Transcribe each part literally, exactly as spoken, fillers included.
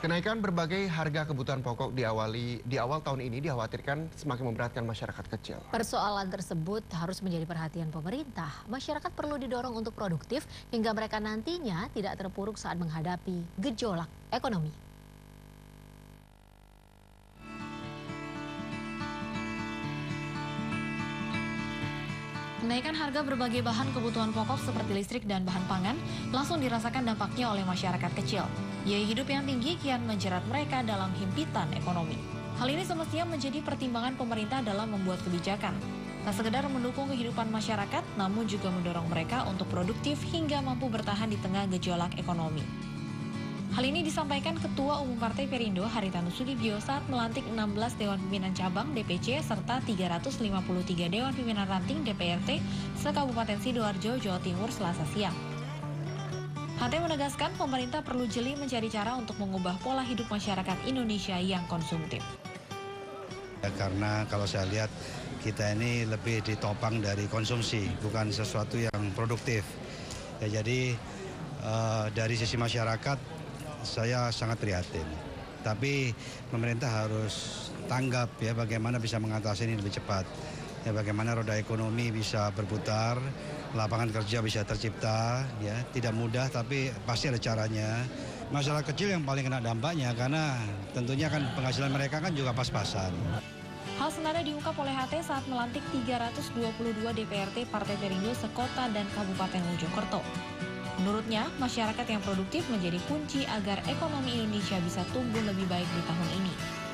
Kenaikan berbagai harga kebutuhan pokok diawali di awal tahun ini dikhawatirkan semakin memberatkan masyarakat kecil. Persoalan tersebut harus menjadi perhatian pemerintah. Masyarakat perlu didorong untuk produktif hingga mereka nantinya tidak terpuruk saat menghadapi gejolak ekonomi. Kenaikan harga berbagai bahan kebutuhan pokok seperti listrik dan bahan pangan langsung dirasakan dampaknya oleh masyarakat kecil. Biaya hidup yang tinggi kian menjerat mereka dalam himpitan ekonomi. Hal ini semestinya menjadi pertimbangan pemerintah dalam membuat kebijakan. Tak sekedar mendukung kehidupan masyarakat, namun juga mendorong mereka untuk produktif hingga mampu bertahan di tengah gejolak ekonomi. Hal ini disampaikan Ketua Umum Partai Perindo Haritanu Sudibyo saat melantik enam belas Dewan Pimpinan Cabang D P C serta tiga ratus lima puluh tiga Dewan Pimpinan Ranting D P R T se-Kabupaten Sidoarjo, Jawa Timur Selasa siang. H T menegaskan pemerintah perlu jeli mencari cara untuk mengubah pola hidup masyarakat Indonesia yang konsumtif. Ya, karena kalau saya lihat kita ini lebih ditopang dari konsumsi, bukan sesuatu yang produktif. Ya, jadi uh, dari sisi masyarakat saya sangat prihatin, tapi pemerintah harus tanggap ya bagaimana bisa mengatasi ini lebih cepat. Ya, bagaimana roda ekonomi bisa berputar, lapangan kerja bisa tercipta, ya tidak mudah tapi pasti ada caranya. Masyarakat kecil yang paling kena dampaknya karena tentunya kan penghasilan mereka kan juga pas-pasan. Hal senada diungkap oleh H T saat melantik tiga ratus dua puluh dua D P R T Partai Perindo sekota dan Kabupaten Mojokerto. Menurutnya, masyarakat yang produktif menjadi kunci agar ekonomi Indonesia bisa tumbuh lebih baik di tahun ini.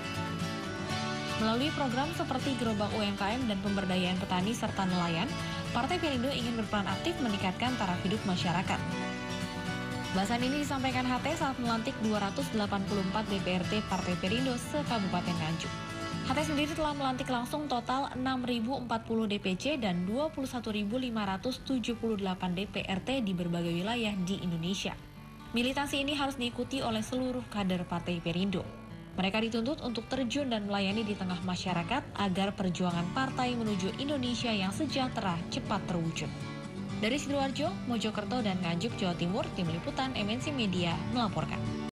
Melalui program seperti Gerobak U M K M dan pemberdayaan petani serta nelayan, Partai Perindo ingin berperan aktif meningkatkan taraf hidup masyarakat. Bahasan ini disampaikan H T saat melantik dua ratus delapan puluh empat D P R T Partai Perindo se-Kabupaten Nganjuk. H T sendiri telah melantik langsung total enam ribu empat puluh D P C dan dua puluh satu ribu lima ratus tujuh puluh delapan D P R T di berbagai wilayah di Indonesia. Militansi ini harus diikuti oleh seluruh kader Partai Perindo. Mereka dituntut untuk terjun dan melayani di tengah masyarakat agar perjuangan partai menuju Indonesia yang sejahtera cepat terwujud. Dari Sidoarjo, Mojokerto, dan Nganjuk, Jawa Timur, Tim Liputan M N C Media melaporkan.